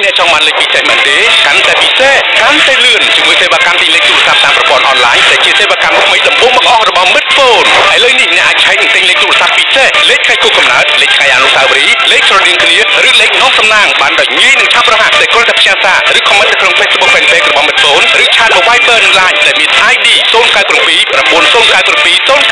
អ្នកចង់បានលេខពិសេសមែនទេកាន់តែពិសេសកាន់តែលឿនជាមួយសេវាកម្មទិញលេខទូរស័ព្ទតាមប្រព័ន្ធអនឡាញដែលជាសេវាកម្មថ្មីដំបូងបង្អស់របស់ Midphone ឥឡូវនេះអ្នកអាចឆែកនិងទិញលេខទូរស័ព្ទពិសេសលេខខែគូកំណើតលេខខែអនុស្សាវរីយ៍លេខស្រដៀងគ្នាឬលេខនាំសំណាងបានដោយងាយនិងឆាប់រហ័សតែគ្រាន់តែផ្ញើសារឬ comment នៅក្នុង Facebook Fanpage របស់ Midphone ឬឆាត Viber និង Line ដែលមាន ID 097 9097 097